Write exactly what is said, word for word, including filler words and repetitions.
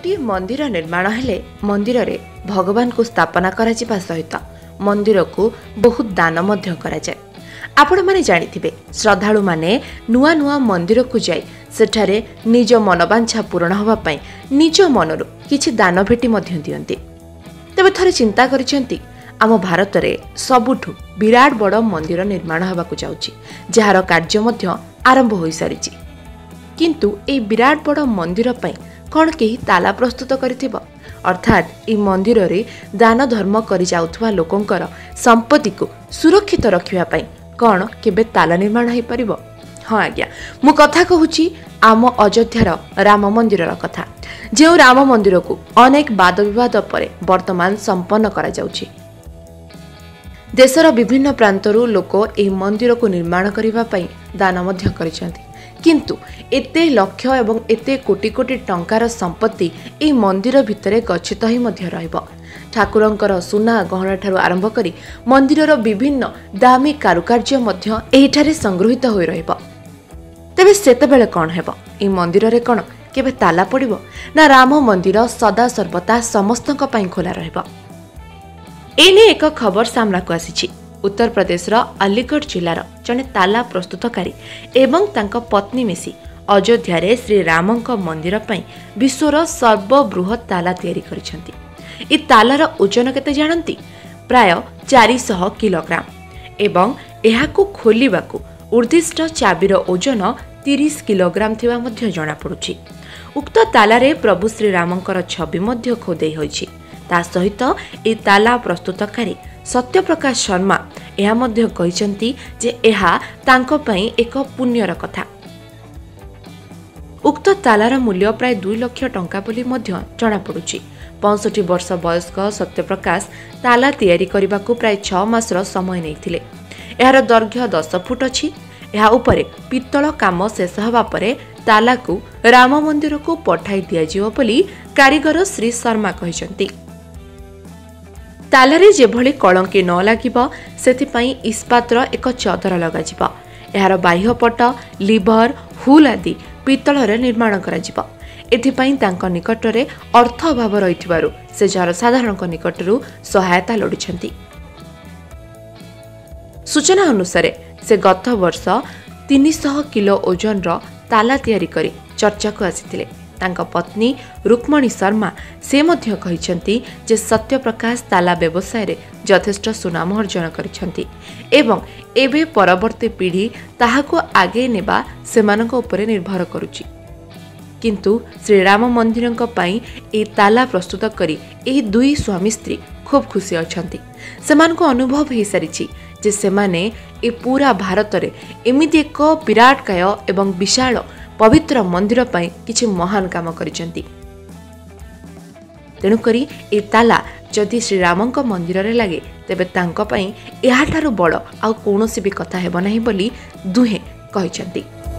गोटे मंदिर निर्माण हेले मंदिर रे भगवान को स्थापना करा जिबा सहित मंदिर को बहुत दान मध्य करा जाय। आपण माने जानिथिबे श्रद्धालु माने नुआ नुआ मंदिर को जाय सेठारे निज मनोबांछा पूर्ण होबा पई निज मनरु किछि दान भेटी मध्य दियंती। तबे थरे चिंता करिसेंती आम भारत रे सबुठु विराट बड़ मंदिर निर्माण होबाकू जाउची, जहार कार्य मध्य आरंभ होई सारिची। किंतु ए विराट बड़ मंदिर पई कौन केही ताला प्रस्तुत करिथिबो, अर्थात ए मंदिर रे दान धर्म करि जाउथवा लोकंकर संपत्ति को सुरक्षित रखिबा पई कौन केबे ताला निर्माण होई परिबो? हाँ आज्ञा, मु कथा कहूची आम अयोध्यार राम मंदिर कथा, जो राम मंदिर को अनेक वाद विवाद पर वर्तमान संपन्न करा जाउची। देशर विभिन्न प्रांतरू लोक एही मंदिर को निर्माण करिबा पई दान मध्य करिसेंती, किंतु एते लक्ष एवं एते कोटी कोटी टंकार संपत्ति एही मंदिर भितरे गच्छित ही मध्य रहइबो। ठाकुरंकर सुना गहना ठारू आरंभ करी मंदिरर विभिन्न दामी कारुकार्य मध्य एहिठारे संग्रहित होई रहइबो। तेबे सेतेबेले कौन हेबो? एही मंदिर रे कौन केबे ताला पड़िबो ना राम मंदिर सदा सर्वदा समस्तक पई खोला रहइबो? एने एक खबर सामना को आसीछि। उत्तर प्रदेश रो अलीगढ़ जिलार जने ताला प्रस्तुतकारी एवं तांको पत्नी मिसी अयोध्या रे श्री रामंक मंदिर पई विश्वर सर्वबृहत ताला तयारी करिसेंती। ए तालार ओजन केते जानंती? प्राय चार सौ किलोग्राम एवं एहाकू खोलिबाकू उर्दिष्ट चाबीर ओजन तीस किलोग्राम थिबा मध्य जणा पडुछि। उक्त तालारे प्रभु श्री रामंकर छवि मध्य खोदेई होइछि। ता सहित ए ताला प्रस्तुतकारी सत्यप्रकाश शर्मा एहा मध्य कहिसंती जे एहा तांको पई एक पुण्यर कथा। उक्त तालार मूल्य प्राय दुई लाख टंका बोली मध्य जणा पडुछि। पैंसठ वर्ष वयस्क सत्यप्रकाश ताला तयारी करबाकू प्राय छह मासर समय नैथिले। एहार दैर्घ्य दस फुट अछि। एहा उपरे पित्तल काम शेष हवा परे ताला को राम मंदिर को पठाई दिया जिवो बोली कारीगर श्री शर्मा कहिसंती। तालारे जेभଳି कलंकी न लागिब सेथिपई इस्पातर एक चदर लगाजिब। एहार बाह्य पट लिभर हुल आदि पित्तलरे निर्माण कराजिब। एथिपई तांको निकटरे अर्थ अभाव रहिथिबारु से जनसाधारणक निकटरू सहायता लोडिछंती। सूचना अनुसार से गत वर्ष तीन सौ किलो ओजन रो ताला तयारी करी चर्चा को आसीथिले। तांका पत्नी रुक्मणी शर्मा से मध्य कहिसंती जे सत्यप्रकाश ताला व्यवसाय रे यथेष्ट सुनाम अर्जन करिसंती एवं एबे परवर्ती पीढ़ी ताहाको आगे नेबा सेमानक उपरे निर्भर करूची। किंतु श्रीराम मंदिरक पई ए ताला प्रस्तुत करी एही दुई स्वामी स्त्री खूब खुशी अछंती। सेमानको अनुभव हे सारिछि जे सेमाने ए पूरा भारत रे एमिति एक विराटकाय एवं विशाल पवित्र मंदिर पई किछि महान काम करिसंती। तेणु करी ए ताला जदि श्रीरामंक मंदिर रे लागे तेबे तांको पई एहाठारु बड़ आ कोनोसी भी कथा हेबो नाही बोली दुहे कहिसंती।